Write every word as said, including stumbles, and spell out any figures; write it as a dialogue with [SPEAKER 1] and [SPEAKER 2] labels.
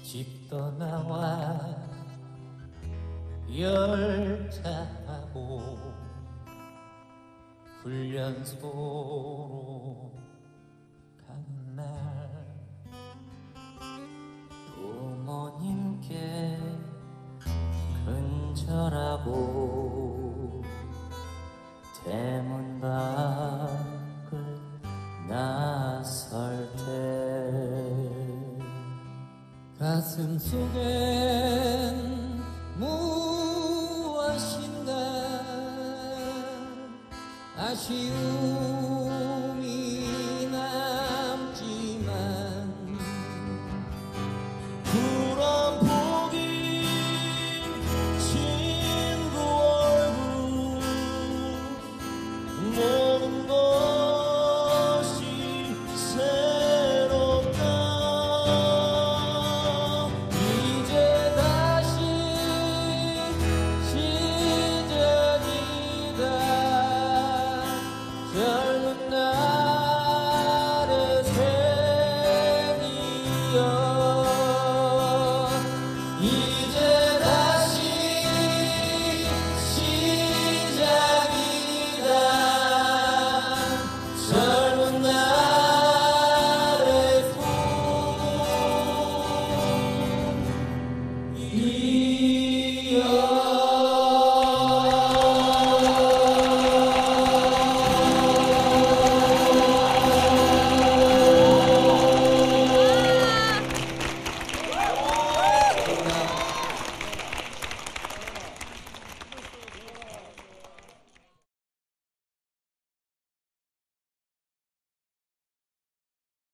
[SPEAKER 1] 집 떠나와 열차 타고 훈련소로 가는 날 부모님께 근절하고 대문 밖을 나설 때 가슴 속엔 무엇인가 아쉬움이 남지만 그런 보기 친구 얼굴 모든 것이 새롭다 이제 다시 시작이다 젊은 날의 생이여